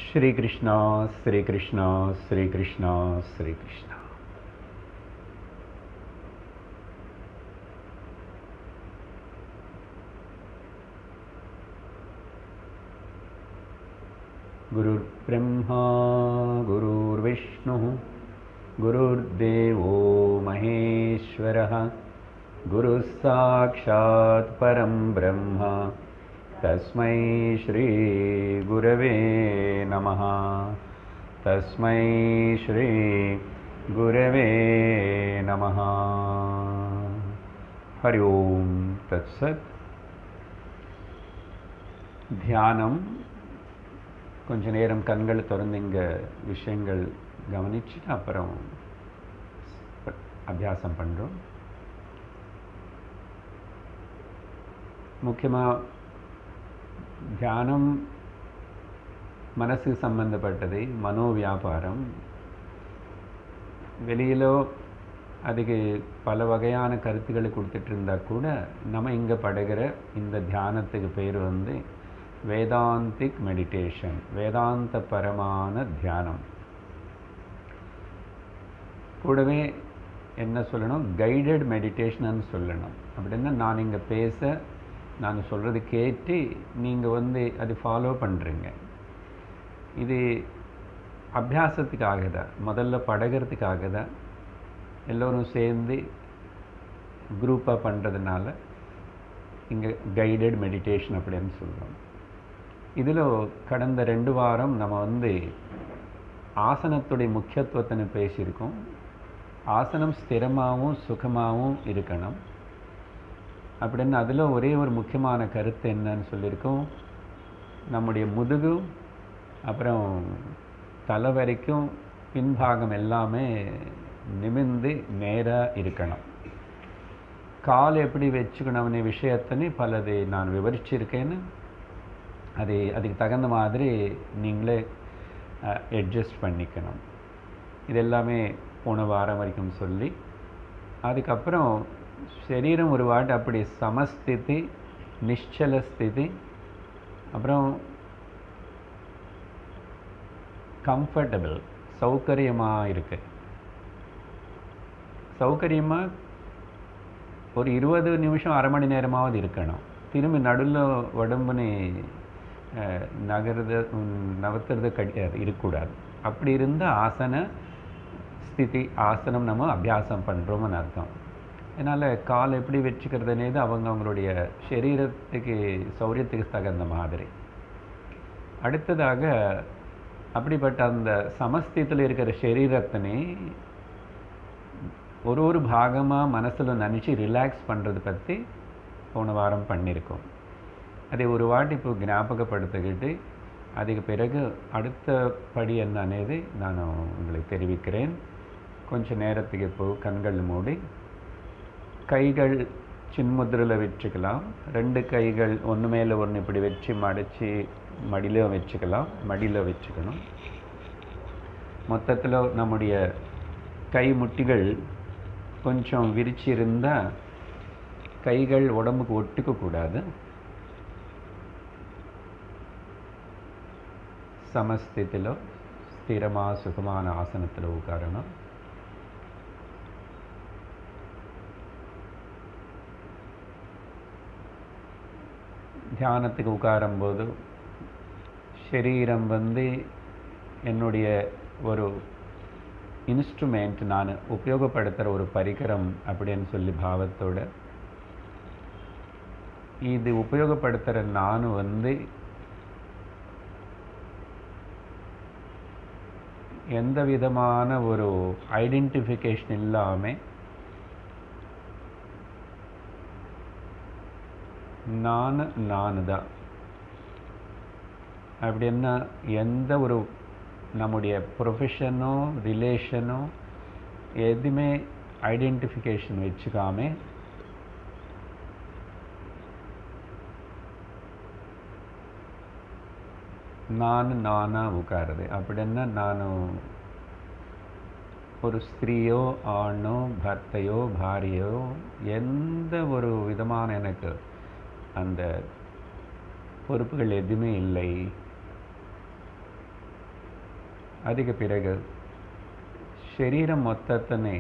श्री कृष्णा श्री कृष्णा श्री कृष्णा श्री कृष्णा। गुरुर्ब्रह्मा गुरुर्विष्णुः गुरुर्देवो महेश्वरः गुरुः साक्षात् परं ब्रह्म तस्मै श्री गुरवे नमः। तस्मै श्री गुरवे नमः। हरि ओम तत्सत्। தியானம் கொஞ்ச நேரம் கண்கள் திறந்து இங்கே விஷயங்கள் கவனிச்சுட்டு அப்புறம் அபியாசம் பண்ணுறோம். முக்கியமாக தியானம் மனசு சம்பந்தப்பட்டது, மனோ வியாபாரம். வெளியிலோ அதுக்கு பல வகையான கருத்துக்களை கொடுத்துட்டு இருந்தால் கூட நம்ம இங்கே படுகிற இந்த தியானத்துக்கு பேர் வேதாந்திக் மெடிடேஷன், வேதாந்த பரமான தியானம். கூடவே என்ன சொல்லணும், கைடட் மெடிடேஷன் சொல்லணும். அப்படின்னா நான் இங்கே பேச, நான் சொல்கிறது கேட்டு நீங்கள் அது ஃபாலோ பண்ணுறீங்க. இது அபியாசத்துக்காக தான், முதல்ல பழகிறதுக்காக தான். எல்லோரும் சேர்ந்து குரூப்பாக பண்ணுறதுனால இங்கே கைடட் மெடிடேஷன் அப்படின்னு சொல்கிறோம். இதில் கடந்த 2 வாரம் நம்ம ஆசனத்துடைய முக்கியத்துவத்தை பேசியிருக்கோம். ஆசனம் ஸ்திரமாகவும் சுகமாகவும் இருக்கணும் அப்படின்னு அதில் ஒரே ஒரு முக்கியமான கருத்து என்னன்னு சொல்லியிருக்கோம், நம்முடைய முதுகும் அப்புறம் தலை வரைக்கும் பின்பாகம் எல்லாமே நிமிர்ந்து நேராக இருக்கணும். கால் எப்படி வச்சுக்கணும்னு விஷயத்தினு பலது நான் விவரிச்சிருக்கேன்னு. அதுக்கு தகுந்த மாதிரி நீங்களே அட்ஜஸ்ட் பண்ணிக்கணும். இது எல்லாமே போன வாரம் வரைக்கும் சொல்லி, அதுக்கப்புறம் சரீரம் ஒரு வாட்டி அப்படி சமஸ்திதி, நிശ്ചல ஸ்திதி, அப்புறம் கம்ஃபர்டபுள், சௌகரியமாக இருக்கு. சௌகரியமாக ஒரு 20 நிமிஷம், அரை மணி நேரமாவது இருக்கணும். திரும்பி நடுவில் உடம்புன்னு நகர்றது கிடையாது, இருக்கக்கூடாது. அப்படி இருந்தால் ஆசன ஸ்திதி, ஆசனம் நம்ம அபியாசம் பண்ணுறோம்னு அர்த்தம். அதனால் கால் எப்படி வச்சுக்கிறதுனேது அவங்களுடைய சரீரத்துக்கு சௌரியத்துக்கு தகுந்த மாதிரி. அடுத்ததாக அப்படிப்பட்ட அந்த சமஸ்தித்தில் இருக்கிற சரீரத்தினை ஒரு பாகமாக மனசில் நினச்சி ரிலாக்ஸ் பண்ணுறது பற்றி போன வாரம் பண்ணியிருக்கோம். அதை ஒரு வாட்டி இப்போ ஞாபகப்படுத்திக்கிட்டு அதுக்கு பிறகு அடுத்த படி என்னன்னது நான் உங்களுக்கு தெரிவிக்கிறேன். கொஞ்சம் நேரத்துக்கு இப்போ கண்கள் மூடி, கைகள் சின்முத்திரையில் வச்சுக்கலாம். 2 கைகள் ஒன்று மேலே ஒன்று இப்படி வச்சு மடித்து மடியில் வச்சுக்கலாம். மடியில் வச்சுக்கணும். மொத்தத்தில் நம்முடைய கை முட்டிகள் கொஞ்சம் விரிச்சு இருந்தால் கைகள் உடம்புக்கு ஒட்டுக்கக்கூடாது. சமஸ்திதிலோ ஸ்திரமாக சுகமான ஆசனத்தில் உட்காரணும். தியானத்துக்கு உட்காரும்போது சரீரம் என்னுடைய ஒரு இன்ஸ்ட்ருமெண்ட், நான் உபயோகப்படுத்துகிற ஒரு பரிகரம் அப்படின்னு சொல்லி பாவத்தோடு இது உபயோகப்படுத்துகிற நான் எந்த விதமான ஒரு ஐடென்டிஃபிகேஷன் இல்லாமல் நான் தான். அப்படின்னா எந்த ஒரு நம்முடைய ப்ரொஃபஷனோ ரிலேஷனோ எதுவுமே ஐடென்டிஃபிகேஷன் வச்சுக்காம நானாக உட்காருது. அப்படின்னா நான் ஒரு ஸ்திரீயோ ஆணோ பர்த்தையோ பாரியோ எந்த ஒரு விதமான எனக்கு அந்த பொறுப்புகள் எதுவுமே இல்லை. அதுக்கு பிறகு சரீரம் மொத்தத்தினை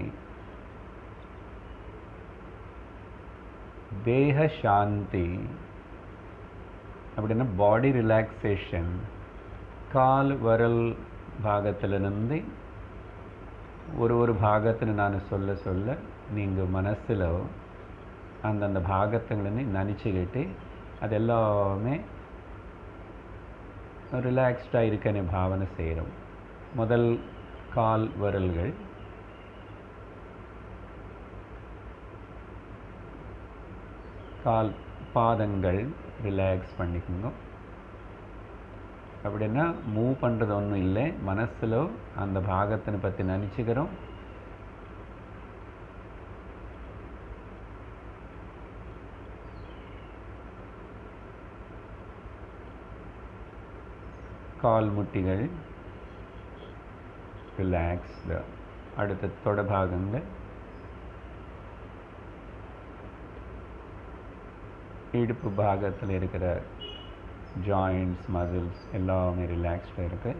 தேக சாந்தி அப்படின்னா பாடி ரிலாக்ஸேஷன். கால் வரல் பாகத்திலிருந்து ஒரு பாகத்தில் நான் சொல்ல சொல்ல நீங்கள் மனசில் அந்தந்த பாகத்துங்களை நினச்சிக்கிட்டு அது எல்லாமே ரிலாக்ஸ்டாக இருக்கன்னு பாவனை செய்கிறோம். முதல் கால் வரல்கள், கால் பாதங்கள் ரிலாக்ஸ் பண்ணிக்கோங்க. அப்படின்னா மூவ் பண்ணுறது ஒன்றும் இல்லை, மனசில் அந்த பாகத்தினை பற்றி நினச்சிக்கிறோம். கால் முட்டிகள் ரிலாக்ஸ்டு. அடுத்த தொடபாகங்கள், இடுப்பு பாகத்தில் இருக்கிற ஜாயிண்ட்ஸ், மசில்ஸ் எல்லாமே ரிலாக்ஸ்டாக இருக்கு.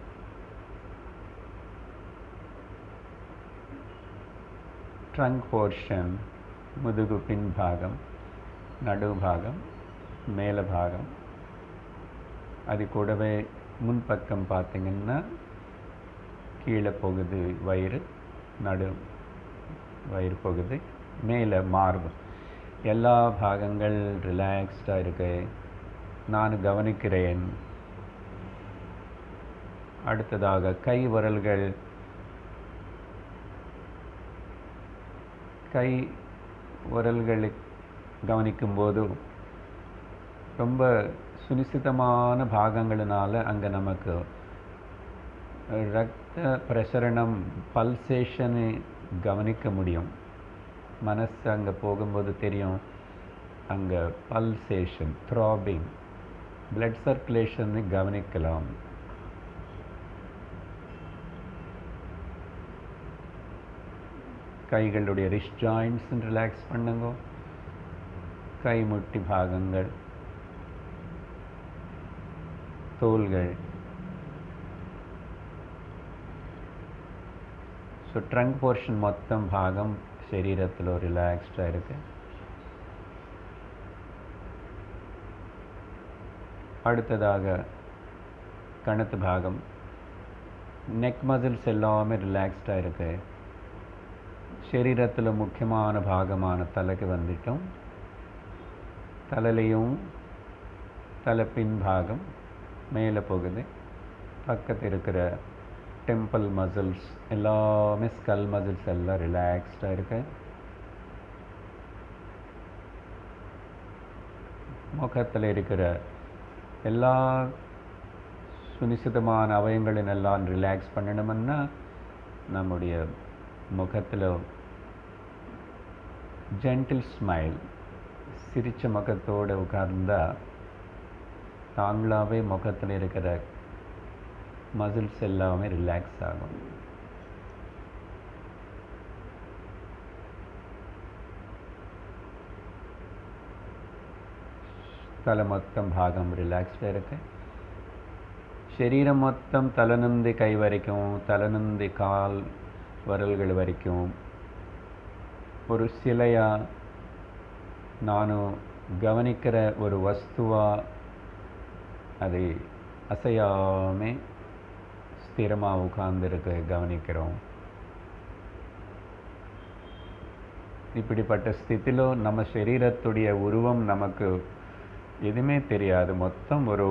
ட்ரங்க் போர்ஷன், முதுகு பின் பாகம், நடு பாகம், மேலே பாகம், அது கூடவே முன்பக்கம் பார்த்திங்கன்னா கீழே போகுது வயிறு, நடு வயிறு போகுது, மேலே மார்பு, எல்லா பாகங்கள் ரிலாக்ஸ்டாக இருக்கு. நான் கவனிக்கிறேன். அடுத்ததாக கை விரல்கள், கை விரல்களை கவனிக்கும்போது ரொம்ப சுனிசிதமான பாகங்களினால அங்கே நமக்கு ரத்த பிரசரணம், பல்சேஷனை கவனிக்க முடியும். மனசு அங்கே போகும்போது தெரியும், அங்கே பல்சேஷன், த்ராபிங், பிளட் சர்க்குலேஷனை கவனிக்கலாம். கைகளுடைய ரிஸ்ட் ஜாயிண்ட்ஸ் ரிலாக்ஸ் பண்ணுங்க. கை முட்டி பாகங்கள், தோள்கள். ஸோ ட்ரங்க் போர்ஷன் மொத்தம் பாகம் சரீரத்தில் ரிலாக்ஸ்டாக இருக்கு. அடுத்ததாக கணத்து பாகம், நெக் மசில்ஸ் எல்லாமே ரிலாக்ஸ்டாக இருக்கு. சரீரத்தில் முக்கியமான பாகமான தலைக்கு வந்துட்டோம். தலையிலையும் தலை பின் பாகம் மேலே போகுது. பக்கத்தில் இருக்கிற டெம்பிள் மசில்ஸ் எல்லாமே, ஸ்கல் மசில்ஸ் எல்லாம் ரிலாக்ஸ்டாக இருக்கு. முகத்தில் இருக்கிற எல்லா சுனிசிதமான அவயங்களின் எல்லாம் ரிலாக்ஸ் பண்ணணும்னா நம்முடைய முகத்தில் ஜென்டில் ஸ்மைல், சிரிச்ச முகத்தோடு உட்கார்ந்தா தாங்களாகவே முகத்தில் இருக்கிற மசில்ஸ் எல்லாமே ரிலாக்ஸ் ஆகும். தலை மொத்தம் பாகம் ரிலாக்ஸ்டாக இருக்கு. சரீரம் மொத்தம் தலைநுந்தி கை வரைக்கும், தலைநுந்தி கால் விரல்கள் வரைக்கும் ஒரு சிலையாக, நானும் கவனிக்கிற ஒரு வஸ்துவாக அதை அசையாமே ஸ்திரமாக உட்கார்ந்துருக்கு கவனிக்கிறோம். இப்படிப்பட்ட ஸ்திதியில் நம்ம சரீரத்துடைய உருவம் நமக்கு எதுவுமே தெரியாது. மொத்தம் ஒரு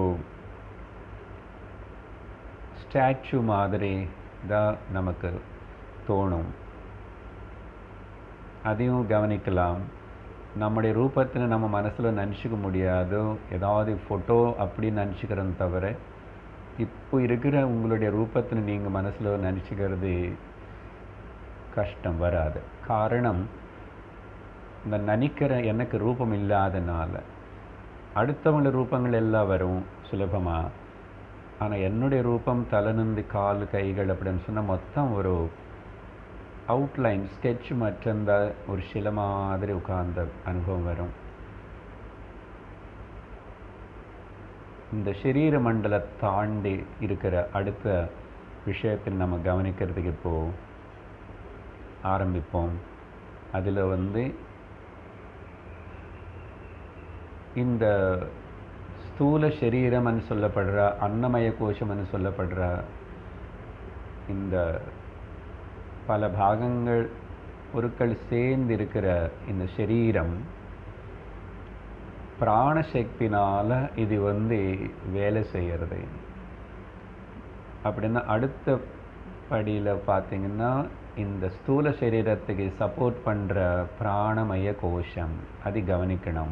ஸ்டாச்சு மாதிரி தான் நமக்கு தோணும். அதையும் கவனிக்கலாம். நம்முடைய ரூபத்தில் நம்ம மனசில் நினச்சிக்க முடியாது. ஏதாவது ஃபோட்டோ அப்படி நினச்சிக்கிறோம் தவிர, இப்போ இருக்கிற உங்களுடைய ரூபத்தில் நீங்கள் மனசில் நினச்சிக்கிறது கஷ்டம் வராது. காரணம், இந்த நினைக்கிற எனக்கு ரூபம் இல்லாதனால. அடுத்தவங்கள ரூபங்கள் எல்லாம் வரும் சுலபமாக. ஆனால் என்னுடைய ரூபம் தலைநிந்து கால் கைகள் அப்படின்னு சொன்னால் மொத்தம் ஒரு அவுட்லைன், ஸ்கெட்ச் மற்றந்த ஒரு சில மாதிரி உட்கார்ந்த அனுபவம் வரும். இந்த சரீர மண்டலை தாண்டி இருக்கிற அடுத்த விஷயத்தில் நம்ம கவனிக்கிறதுக்கு இப்போது ஆரம்பிப்போம். அதில் இந்த ஸ்தூல சரீரம்னு சொல்லப்படுற, அன்னமய கோஷம்னு சொல்லப்படுற இந்த பல பாகங்கள் பொருட்கள் சேர்ந்து இருக்கிற இந்த சரீரம் பிராணசக்தினால் இது வேலை செய்கிறது. அப்படின்னா அடுத்த படியில் பார்த்தீங்கன்னா இந்த ஸ்தூல சரீரத்துக்கு சப்போர்ட் பண்ணுற பிராணமய கோஷம் அது கவனிக்கணும்.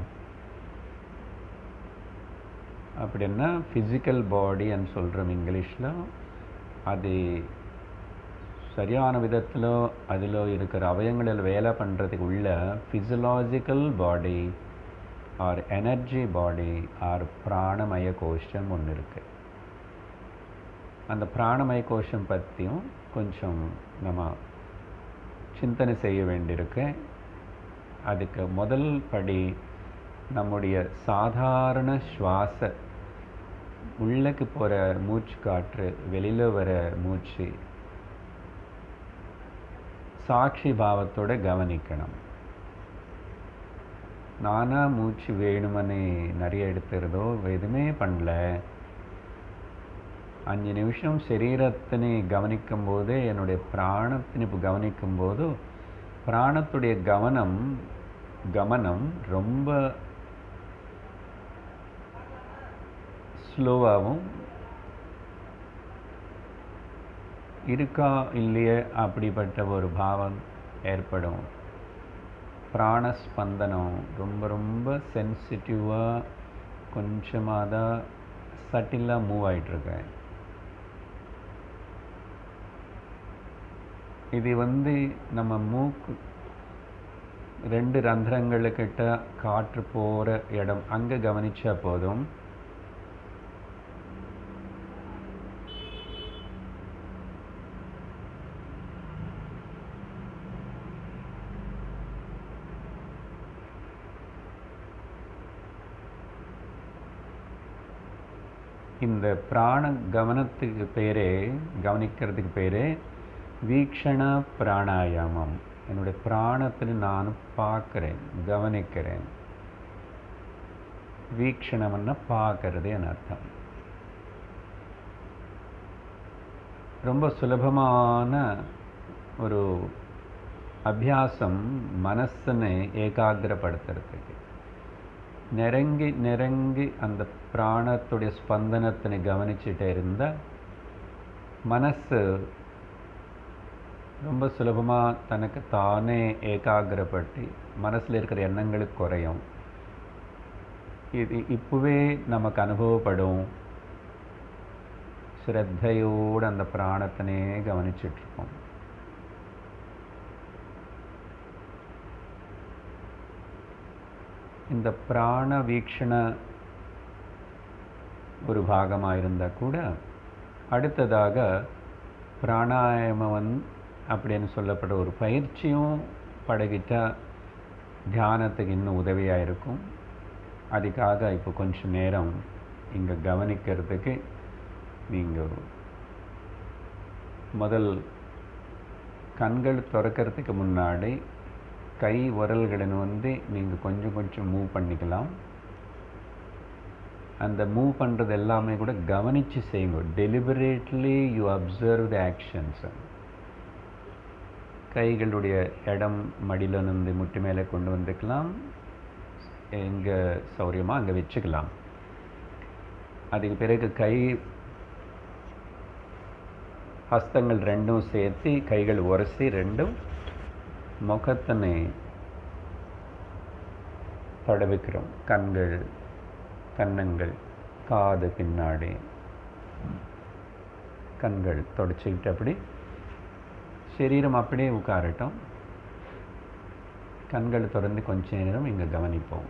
அப்படின்னா ஃபிசிக்கல் பாடின்னு சொல்கிறோம் இங்கிலீஷில். அது சரியான விதத்தில் அதில் இருக்கிற அவயங்களில் வேலை பண்ணுறதுக்கு உள்ள physiological body or energy body or பிராணமய கோஷம் ஒன்று இருக்குது. அந்த பிராணமய கோஷம் பற்றியும் கொஞ்சம் நம்ம சிந்தனை செய்ய வேண்டியிருக்கு. அதுக்கு முதல் படி நம்முடைய சாதாரண சுவாச, உள்ளக்கு போகிற மூச்சு காற்று, வெளியில் வர மூச்சு சாட்சி பாவத்தோடு கவனிக்கணும். நானாக மூச்சு வேணுமனே நிறைய எடுத்துறதோ எதுவுமே பண்ணல. 5 நிமிஷம் சரீரத்தினை கவனிக்கும் போது, என்னுடைய பிராணத்தினை இப்போ கவனிக்கும் போது பிராணத்துடைய கவனம் ரொம்ப ஸ்லோவாகவும் இருக்கா இல்லையே அப்படிப்பட்ட ஒரு பாவம் ஏற்படும். பிராணஸ்பந்தனம் ரொம்ப ரொம்ப சென்சிட்டிவாக கொஞ்சமாக தான் சட்டிலாக மூவ் ஆகிட்டுருக்கேன். இது நம்ம மூக்கு 2 ரந்திரங்களுக்கிட்ட காற்று போகிற இடம் அங்கே கவனிச்சா போதும். இந்த பிராண கவனிக்கிறதுக்கு பேரே வீக்ஷண பிராணாயாமம். என்னுடைய பிராணத்தில் நான் பார்க்குறேன், கவனிக்கிறேன். வீக்ஷணம்னா பார்க்கறது என் அர்த்தம். ரொம்ப சுலபமான ஒரு அபியாசம் மனசனை ஏகாகிரப்படுத்துறதுக்கு. நெருங்கி அந்த பிராணத்துடைய ஸ்பந்தனத்தினை கவனிச்சுட்டே இருந்தால் மனசு ரொம்ப சுலபமாக தனக்கு தானே ஏகாகிரப்பட்டு மனசில் இருக்கிற எண்ணங்களுக்கு குறையும். இது இப்போவே நமக்கு அனுபவப்படும். ஸ்ரத்தையோடு அந்த பிராணத்தினே கவனிச்சிட்ருக்கோம். இந்த பிராண வீக்ஷண ஒரு பாகமாக இருந்தால் கூட அடுத்ததாக பிராணாயாமம் அப்படின்னு சொல்லப்படுற ஒரு பயிற்சியும் பழகிட்டால் தியானத்துக்கு இன்னும் உதவியாக இருக்கும். அதுக்காக இப்போ கொஞ்சம் நேரம் இங்கே கவனிக்கிறதுக்கு நீங்கள் முதல் கண்கள் திறக்கிறதுக்கு முன்னாடி கை விரல்களை நீங்கள் கொஞ்சம் மூவ் பண்ணிக்கலாம். அந்த மூவ் பண்ணுறது எல்லாமே கூட கவனித்து செய்யுங்க. Deliberately you observe the actions. கைகளுடைய இடம் மடியிலிருந்து முட்டி மேலே கொண்டு வந்துக்கலாம். எங்கே சௌரியமாக அங்கே வச்சுக்கலாம். அதுக்கு பிறகு கை ஹஸ்தங்கள் ரெண்டும் சேர்த்து கைகள் உரசி ரெண்டும் முகத்தினை தடவிக்கிறோம். கண்கள், கன்னங்கள், காது பின்னாடி கண்கள் தொடச்சிக்கிட்டு அப்படி சரீரம் அப்படியே உட்காரட்டும். கண்கள் திறந்து கொஞ்ச நேரம் இங்கே கவனிப்போம்.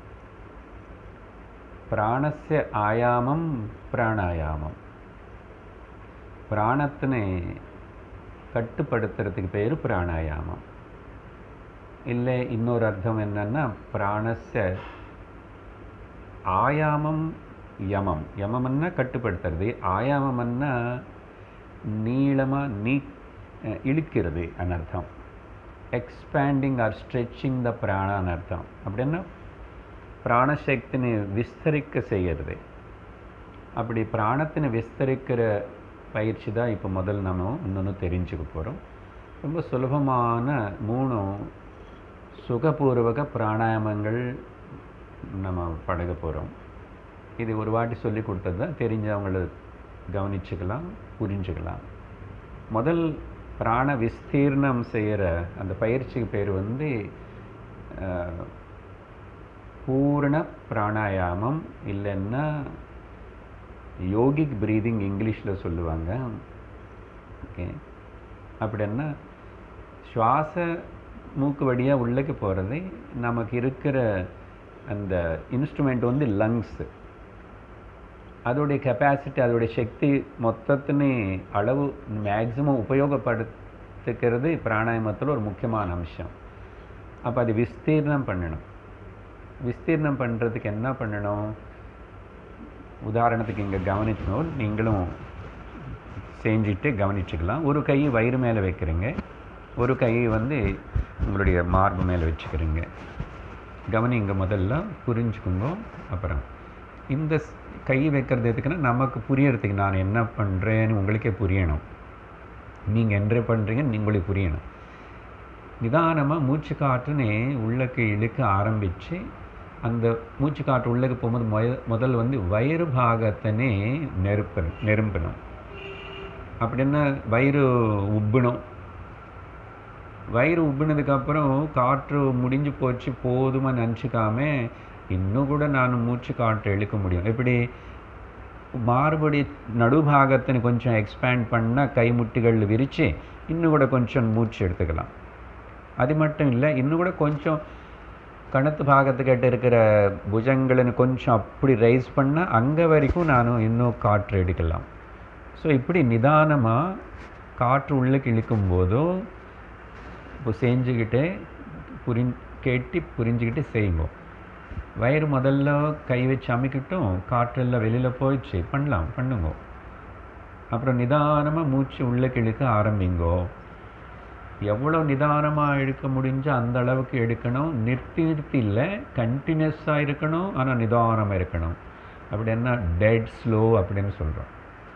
பிராணஸ்ய ஆயாமம் பிராணாயாமம். பிராணத்தினை கட்டுப்படுத்துறதுக்கு பேர் பிராணாயாமம். இல்லை இன்னொரு அர்த்தம் என்னன்னா பிராணஸ்ய ஆயாமம் யமம். யமம்னா கட்டுப்படுத்துறது, ஆயாமம்னா நீளமாக இழுக்கிறது அனர்த்தம். எக்ஸ்பேண்டிங் ஆர் ஸ்ட்ரெச்சிங் த பிராண அனர்த்தம். அப்படின்னா பிராணசக்திని விஸ்தரிக்க செய்கிறது. அப்படி பிராணத்தினை விஸ்தரிக்கிற பயிற்சி தான் இப்போ முதல் நம்ம இன்னொன்று தெரிஞ்சுக்க போகிறோம். ரொம்ப சுலபமான 3 சுகபூர்வக பிராணாயாமங்கள் நம்ம பழக போகிறோம். இது ஒரு வாட்டி சொல்லி கொடுத்தது தான், தெரிஞ்சவங்களை கவனிச்சுக்கலாம், புரிஞ்சுக்கலாம். முதல் பிராண விஸ்தீர்ணம் செய்கிற அந்த பயிற்சிக்கு பேர் வந்து பூர்ண பிராணாயாமம், இல்லைன்னா யோகிக் ப்ரீதிங் இங்கிலீஷில் சொல்லுவாங்க. ஓகே, அப்படின்னா சுவாச மூக்கு வழியாக உள்ளக்கு போகிறது. நமக்கு இருக்கிற அந்த இன்ஸ்ட்ருமெண்ட் வந்து லங்ஸு. அதோடைய கெப்பாசிட்டி, அதோடைய சக்தி மொத்தத்தினே அளவு மேக்ஸிமம் உபயோகப்படுத்திக்கிறது பிராணாயாமத்தில் ஒரு முக்கியமான அம்சம். அப்போ அது விஸ்தீர்ணம் பண்ணணும். விஸ்தீர்ணம் பண்ணுறதுக்கு என்ன பண்ணணும்? உதாரணத்துக்கு இங்கே கவனிக்கணும், நீங்களும் செஞ்சுட்டு கவனிச்சுக்கலாம். ஒரு கை வயிறு மேலே வைக்கிறீங்க, ஒரு கை வந்து உங்களுடைய மார்பு மேலே வச்சுக்கிறீங்க. கவனிங்க, முதல்ல புரிஞ்சுக்குங்க. அப்புறம் இந்த கை வைக்கிறது எதுக்குன்னா நமக்கு புரியறதுக்கு, நான் என்ன பண்ணுறேன்னு உங்களுக்கே புரியணும். நீங்கள் என்ன பண்ணுறீங்கன்னு உங்களுக்கு புரியணும். நிதானமாக மூச்சு காற்றுனே உள்ளக்கு இழுக்க ஆரம்பித்து, அந்த மூச்சு காற்று உள்ளக்கு போகும்போது முதல் வந்து வயிறு பாகத்தினே நெரும்பணும். அப்படின்னா வயிறு உப்பணும். வயிறு உப்பினதுக்கப்புறம் காற்று முடிஞ்சு போச்சு போதுமா நினச்சிக்காம இன்னும் கூட நான் மூச்சு காற்று இழுக்க முடியும். எப்படி மாறுபடி நடுபாகத்தினை கொஞ்சம் எக்ஸ்பேண்ட் பண்ணால் கைமுட்டிகள் விரித்து இன்னும் கூட கொஞ்சம் மூச்சு எடுத்துக்கலாம். அது மட்டும் இல்லை, இன்னும் கூட கொஞ்சம் கணத்து பாகத்துக்கிட்ட இருக்கிற புஜங்களை கொஞ்சம் அப்படி ரைஸ் பண்ணால் அங்கே வரைக்கும் நான் இன்னும் காற்று எடுக்கலாம். ஸோ இப்படி நிதானமாக காற்று உள்ளே இழுக்கும்போதும் இப்போ செஞ்சுக்கிட்டே கேட்டு புரிஞ்சுக்கிட்டு செய்யுங்க. வயிறு முதல்ல கை வச்சு அமைக்கட்டும், காற்றெல்லாம் வெளியில் போயிடுச்சு பண்ணுங்க. அப்புறம் நிதானமாக மூச்சு உள்ளே இழுக்க ஆரம்பிங்கோ. எவ்வளோ நிதானமாக இழுக்க முடிஞ்சோ அந்த அளவுக்கு எடுக்கணும். நிறுத்தி இல்லை, கண்டினியூஸாக இருக்கணும். ஆனால் நிதானமாக இருக்கணும். அப்படி என்ன டெட் ஸ்லோ அப்படின்னு சொல்கிறோம்.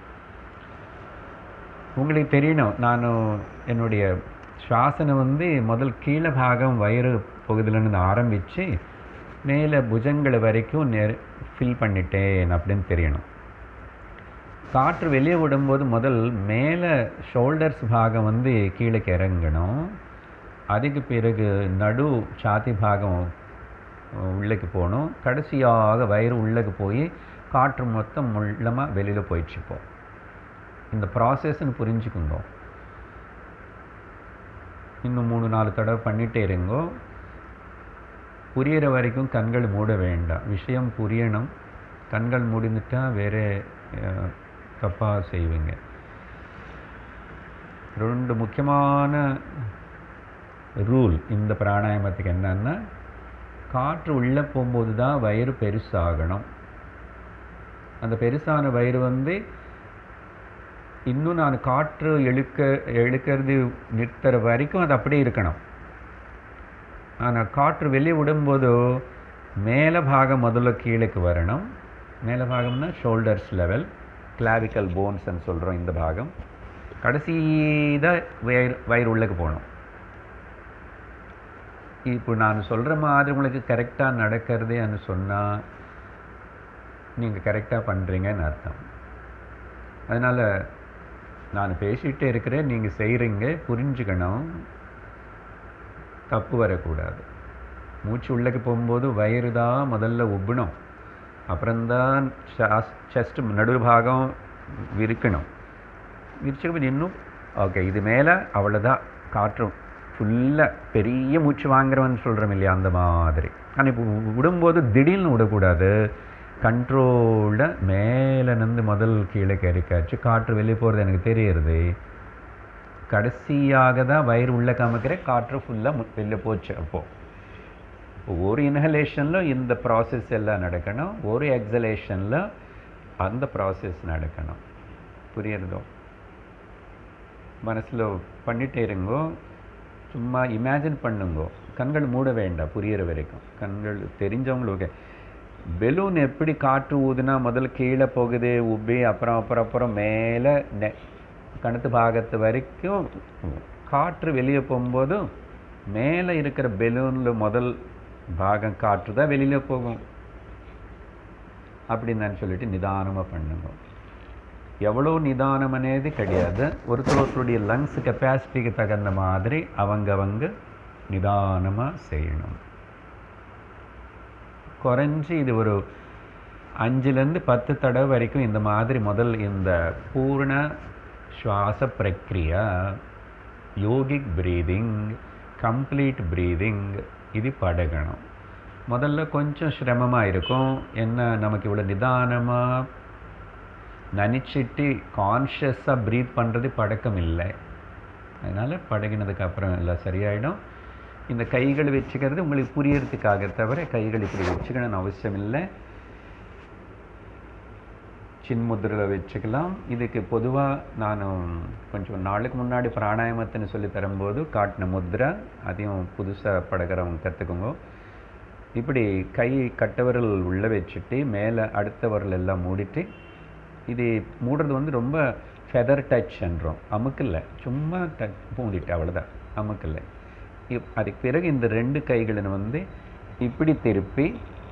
உங்களுக்கு தெரியணும், நான் என்னுடைய சுவாசனை வந்து முதல் கீழே பாகம் வயிறு பகுதியிலேருந்து ஆரம்பித்து மேலே புஜங்களை வரைக்கும் ஃபில் பண்ணிட்டேன் அப்படின்னு தெரியணும். காற்று வெளியே விடும்போது முதல் மேலே ஷோல்டர்ஸ் பாகம் வந்து கீழே இறங்கணும். அதுக்கு பிறகு நடு சாத்தி பாகம் உள்ளக்கு போகணும். கடைசியாக வயிறு உள்ளக்கு போய் காற்று மொத்தம் உள்ளமாக வெளியில் போயிடுச்சுப்போம். இந்த ப்ராசஸ்ன்னு புரிஞ்சுக்குங்க. இன்னும் 3-4 தடவை பண்ணிகிட்டே இருங்கோ. புரியிற வரைக்கும் கண்கள் மூட வேண்டாம். விஷயம் புரியணும். கண்கள் மூடிந்துட்டால் வேறு தப்பாக செய்வீங்க. 2 முக்கியமான ரூல் இந்த பிராணாயாமத்துக்கு என்னன்னா, காற்று உள்ளே போகும்போது தான் வயிறு பெருசாகணும். அந்த பெருசான வயிறு வந்து இன்னும் நான் காற்று இழுக்கிறது நிறுத்துற வரைக்கும் அது அப்படியே இருக்கணும். ஆனால் காற்று வெளியே விடும்போதோ மேலே பாகம் முதல்ல கீழேக்கு வரணும். மேலே பாகம்னா ஷோல்டர்ஸ் லெவல், கிளாவிக்கல் போன்ஸ்ன்னு சொல்கிறோம் இந்த பாகம். கடைசிதான் வயிறு உள்ளக்கு போகணும். இப்போ நான் சொல்கிற மாதிரி உங்களுக்கு கரெக்டாக நடக்கிறதேன்னு சொன்னால் நீங்கள் கரெக்டாக பண்ணுறீங்கன்னு அர்த்தம். அதனால் நான் பேசிகிட்டே இருக்கிறேன், நீங்கள் செய்கிறீங்க, புரிஞ்சுக்கணும், தப்பு வரக்கூடாது. மூச்சு உள்ளக்கு போகும்போது வயிறு தான் முதல்ல உப்பணும். அப்புறம்தான் செஸ்ட் நடுபாகம் விரிக்கணும். விரிச்சப்போ இன்னும் ஓகே, இது மேலே அவ்வளோதான். காற்று ஃபுல்லாக பெரிய மூச்சு வாங்குறவன்னு சொல்கிறோம் இல்லையா, அந்த மாதிரி. ஆனால் இப்போ விடும்போது திடீர்னு விடக்கூடாது. கண்ட்ரோல்டாக மேலே நின்று முதல் கீழே கறிக்காச்சு காற்று வெளியே போகிறது எனக்கு தெரியுது. கடைசியாக தான் வயிறு உள்ளே காமிக்கிற காற்று ஃபுல்லாக வெளியே போச்சு. அப்போது ஒரு இன்ஹலேஷனில் இந்த ப்ராசஸ் எல்லாம் நடக்கணும், ஒரு எக்ஸலேஷனில் அந்த ப்ராசஸ் நடக்கணும். புரியுறதோ? மனசில் பண்ணிட்டே இருங்கோ. சும்மா இமேஜின் பண்ணுங்கோ. கண்கள் மூட வேண்டாம் புரியிற வரைக்கும். கண்கள் தெரிஞ்சவங்களுக்கு பெலூன் எப்படி காற்று ஊதுனா முதல்ல கீழே போகுது உப்பி அப்புறம் மேலே கணத்து பாகத்து வரைக்கும் காற்று வெளியே போகும்போது மேலே இருக்கிற பெலூனில் முதல் பாகம் காற்று தான் வெளியில் போகும் அப்படின்னு சொல்லிட்டு நிதானமாக பண்ணுங்க. எவ்வளோ நிதானம் అనేది கிடையாது. ஒருத்தருடைய லங்ஸ் கெப்பாசிட்டிக்கு தகுந்த மாதிரி அவங்க நிதானமாக செய்யணும். குறைஞ்சி இது ஒரு 5லேருந்து 10 தடவை வரைக்கும் இந்த மாதிரி முதல் இந்த பூர்ண சுவாச பிரக்ரியா, யோகிக் ப்ரீதிங், கம்ப்ளீட் ப்ரீதிங் இது பழகணும். முதல்ல கொஞ்சம் சிரமமாக இருக்கும். என்ன, நமக்கு இவ்வளோ நிதானமாக நினச்சிட்டு கான்ஷியஸாக ப்ரீத் பண்ணுறது பழக்கம் இல்லை. அதனால் பழகினதுக்கப்புறம் எல்லாம் சரியாயிடும். இந்த கைகள் வச்சுக்கிறது உங்களுக்கு புரியறதுக்காக தவிர கைகள் இப்படி வச்சுக்கணும்னு அவசியம் இல்லை. சின்முத்திரையில் வச்சுக்கலாம். இதுக்கு பொதுவாக நான் கொஞ்சம் நாளுக்கு முன்னாடி பிராணாயாமத்தின்னு சொல்லி தரும்போது காட்டின முத்திரை, அதையும் புதுசாக பழகிறவங்க கற்றுக்குங்க. இப்படி கை கட்டவரல் உள்ளே வச்சுட்டு மேலே அடுத்த வரல் எல்லாம் மூடிட்டு, இது மூடுறது ரொம்ப ஃபெதர் டச்ன்றோம். அமுக்கில்லை, சும்மா மூடிட்டு அவ்வளோதான், அமுக்கில்லை. அதுக்கு பிறகு இந்த 2 கைகளும் இப்படி திருப்பி,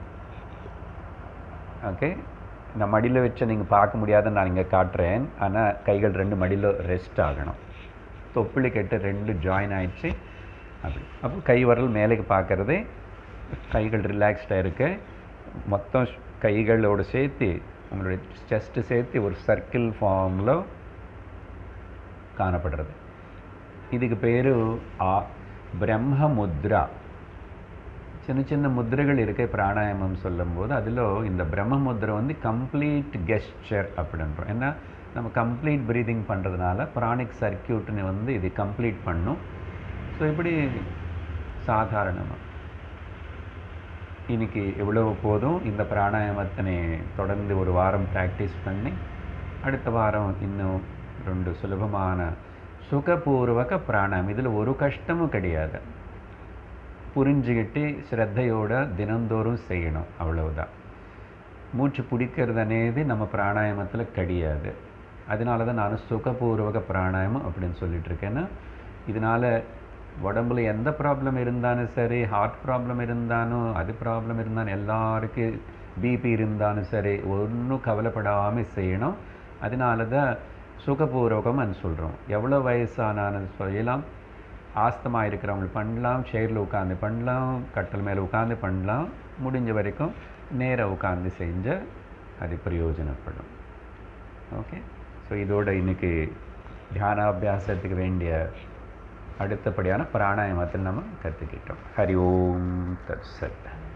ஓகே, நான் மடியில் வச்ச நீங்கள் பார்க்க முடியாதுன்னு நான் இங்கே காட்டுறேன். ஆனால் கைகள் 2 மடியில் ரெஸ்ட் ஆகணும். தொப்புளி கெட்டு 2 ஜாயின் ஆயிடுச்சு. அப்படி அப்போ கை வரல் மேலேக்கு பார்க்கறது, கைகள் ரிலாக்ஸ்டாக இருக்கு. மொத்தம் கைகளோடு சேர்த்து உங்களுடைய செஸ்ட்டு சேர்த்து ஒரு சர்க்கிள் ஃபார்மில் காணப்படுறது. இதுக்கு பேர் பிரம்ம முத்ரா. சின்ன சின்ன முத்திரைகள் இருக்க பிராணாயாமம் சொல்லும்போது அதில் இந்த பிரம்ம முத்திரை கம்ப்ளீட் கெஸ்டர் அப்படின்றோம். ஏன்னா நம்ம கம்ப்ளீட் ப்ரீதிங் பண்ணுறதுனால ப்ராணிக் சர்க்கியூட்னு இது கம்ப்ளீட் பண்ணும். ஸோ இப்படி சாதாரணமாக இன்றைக்கி எவ்வளவு போதும். இந்த பிராணாயாமத்தினை தொடர்ந்து ஒரு வாரம் ப்ராக்டிஸ் பண்ணி அடுத்த வாரம் இன்னும் 2 சுலபமான சுகபூர்வக பிராணாயாமம். இதில் ஒரு கஷ்டமும் கிடையாது. புரிஞ்சுக்கிட்டு ஸ்ரத்தையோட தினந்தோறும் செய்யணும், அவ்வளவுதான். மூச்சு பிடிக்கிறது అనేది நம்ம பிராணாயாமத்தில் கிடையாது. அதனால தான் நான் சுகபூர்வக பிராணாயாமம் அப்படின்னு சொல்லிட்டு இருக்கேன்னா, இதனால் உடம்புல எந்த ப்ராப்ளம் இருந்தாலும் சரி, ஹார்ட் ப்ராப்ளம் இருந்தாலும் அது ப்ராப்ளம் இருந்தாலும் எல்லாருக்கும் பிபி இருந்தாலும் சரி ஒன்றும் கவலைப்படாமல் செய்யணும். அதனால தான் சுகபூர்வகம்னு சொல்கிறோம். எவ்வளோ வயசானாலும் செய்யலாம். ஆஸ்தமா இருக்கிறவங்க பண்ணலாம், சேரில் உட்காந்து பண்ணலாம், கட்டல் மேலே உட்காந்து பண்ணலாம். முடிஞ்ச வரைக்கும் நேராக உட்காந்து செஞ்சால் அது பிரயோஜனப்படும். ஓகே, ஸோ இதோட இன்றைக்கி தியானாபியாசத்துக்கு வேண்டிய அடுத்தபடியான பிராணாயாமத்தில் நம்ம கற்றுக்கிட்டோம். ஹரி ஓம் தத் சத்.